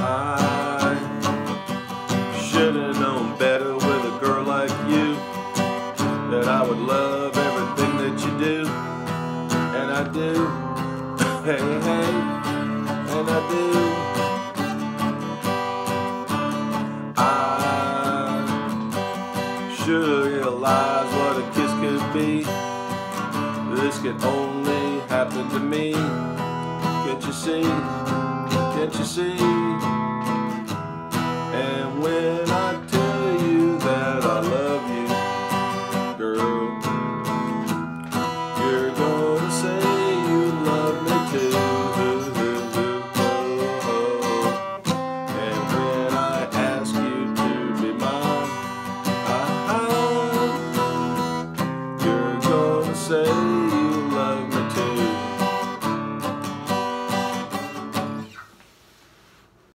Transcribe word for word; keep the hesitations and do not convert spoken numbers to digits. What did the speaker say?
I should've known better with a girl like you, that I would love everything that you do, and I do. Hey, hey, and I do. I should've realized what a kiss could be. This could only happen to me. Can't you see? Can't you see?